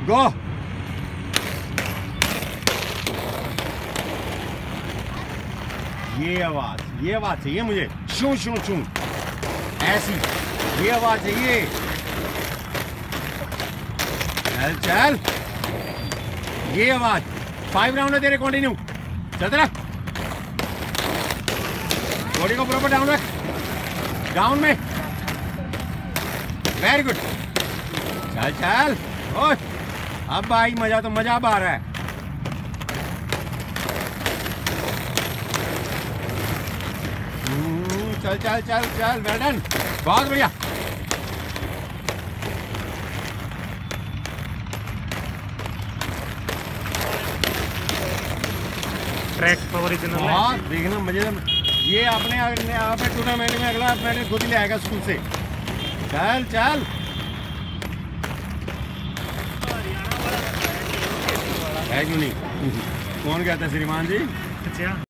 गो। ये आवाज चाहिए मुझे, शू शू शू ऐसी, ये आवाज चाहिए। चल चल, ये आवाज। 5 राउंड है तेरे, कंटिन्यू चलते रह। बॉडी को प्रॉपर डाउन रख, डाउन में। वेरी गुड, चल चल। ओए अब भाई मजा तो मजा अब आ रहा है। चल चल चल चल, वेल डन, बहुत बढ़िया। ट्रैक पावर इतना बहुत देखना मजे। ये अपने टूर्नामेंट में अगला मैंने खुद ही ले आएगा स्कूल से। चल चल, है क्यों नहीं? कौन कहता है श्रीमान जी? अच्छा।